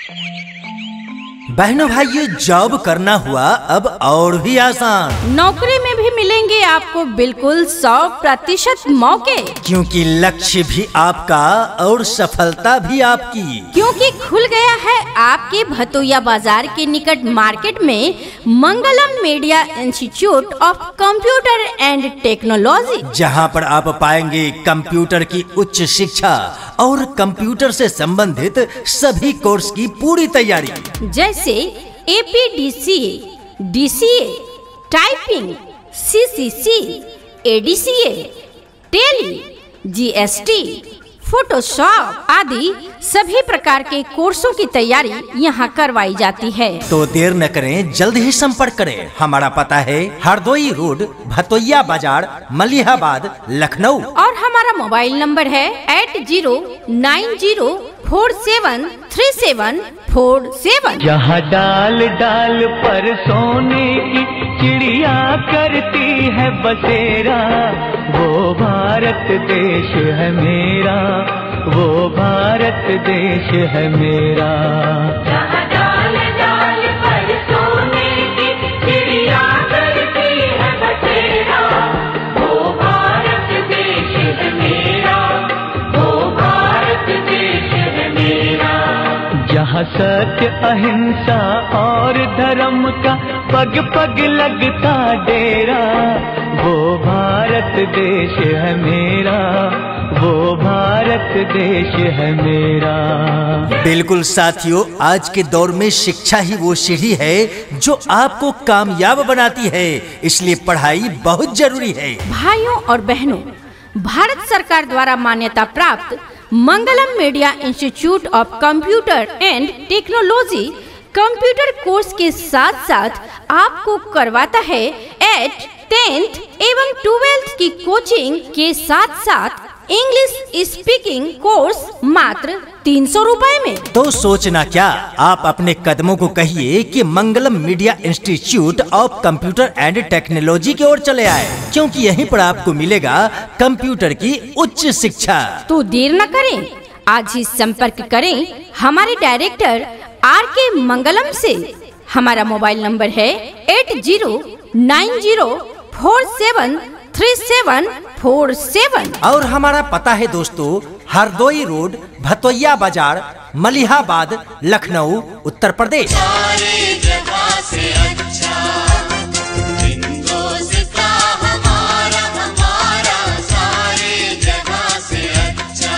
बहनों भाइयों, जॉब करना हुआ अब और भी आसान। नौकरी में भी मिलेंगे आपको बिल्कुल 100% मौके, क्योंकि लक्ष्य भी आपका और सफलता भी आपकी। क्योंकि खुल गया है आपके भतोया बाजार के निकट मार्केट में Mangalam media institute of computer and technology, जहां पर आप पाएंगे कंप्यूटर की उच्च शिक्षा और कंप्यूटर से संबंधित सभी कोर्स की पूरी तैयारी, जैसे APDCA, DCA, typing, CCC, ADCA, Tally, GST, Photoshop आदि सभी प्रकार के कोर्सों की तैयारी यहाँ करवाई जाती है। तो देर न करें, जल्द ही संपर्क करें। हमारा पता है हरदोई रोड, भतोया बाजार, मलिहाबाद, लखनऊ। और हमारा मोबाइल नंबर है 8090473747। जहाँ डाल डाल पर सोने की चिड़िया करती है बसेरा, वो भारत देश है मेरा, वो भारत देश है मेरा। जहाँ डाल डाल पर सोने की चिड़िया करती है बसेरा, वो भारत देश है मेरा, वो भारत देश है मेरा। जहाँ सत्य अहिंसा और धर्म का पग पग लगता डेरा, वो भारत देश है मेरा, वो भारत देश है मेरा। बिल्कुल साथियों, आज के दौर में शिक्षा ही वो सीढ़ी है जो आपको कामयाब बनाती है, इसलिए पढ़ाई बहुत जरूरी है। भाइयों और बहनों, भारत सरकार द्वारा मान्यता प्राप्त Mangalam media institute of computer and technology computer course के साथ साथ आपको करवाता है 8th, 10th एवं 12th की कोचिंग के साथ साथ इंग्लिश स्पीकिंग कोर्स मात्र 300 रुपए में। तो सोचना क्या, आप अपने कदमों को कहिए कि Mangalam media institute of computer and technology की ओर चले आए, क्योंकि यहीं पर आपको मिलेगा कंप्यूटर की उच्च शिक्षा। तो देर न करें, आज ही संपर्क करें हमारे डायरेक्टर RK मंगलम से। हमारा मोबाइल नंबर है 8090473747। और हमारा पता है दोस्तों, हरदोई रोड, भतोया बाजार, मलिहाबाद, लखनऊ, उत्तर प्रदेश। सारे जगह से अच्छा हिंदुस्तान हमारा, हमारा सारे जगह से अच्छा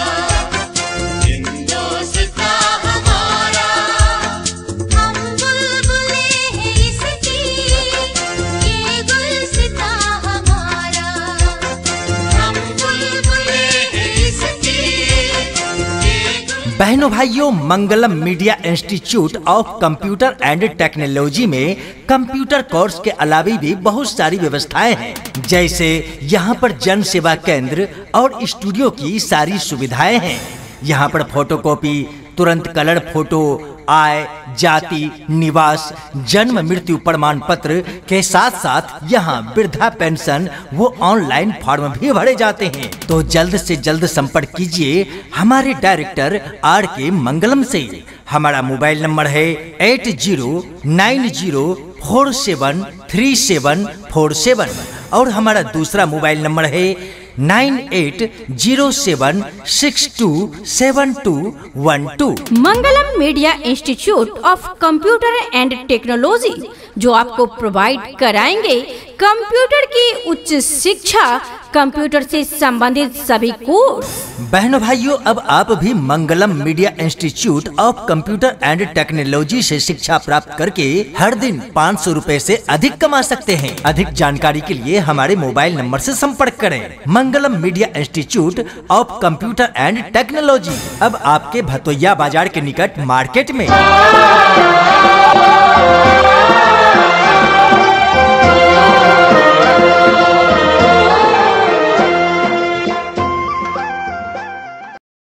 हिंदुस्तान हमारा। हम बुलबुले हैं इसकी, ये गुलसितां हमारा। हम बुलबुले हैं इसकी, बहनों भाइयों, Mangalam media institute of computer and technology में कंप्यूटर कोर्स के अलावा भी बहुत सारी व्यवस्थाएं हैं, जैसे यहाँ पर जन सेवा केंद्र और स्टूडियो की सारी सुविधाएं हैं। यहाँ पर फोटोकॉपी, तुरंत कलर फोटो, आय, जाति, निवास, जन्म मृत्यु प्रमाण पत्र के साथ साथ यहाँ वृद्धा पेंशन वो ऑनलाइन फॉर्म भी भरे जाते हैं। तो जल्द से जल्द संपर्क कीजिए हमारे डायरेक्टर RK मंगलम से। हमारा मोबाइल नंबर है 8090473747 और हमारा दूसरा मोबाइल नंबर है 9807627212। Mangalam media institute of computer and technology जो आपको प्रोवाइड कराएंगे कंप्यूटर की उच्च शिक्षा, कंप्यूटर से संबंधित सभी कोर्स। बहनों भाइयों, अब आप भी Mangalam media institute of computer and technology से शिक्षा प्राप्त करके हर दिन 500 रुपए से अधिक कमा सकते हैं। अधिक जानकारी के लिए हमारे मोबाइल नंबर से संपर्क करें। Mangalam media institute of computer and technology अब आपके भतोया बाजार के निकट मार्केट में।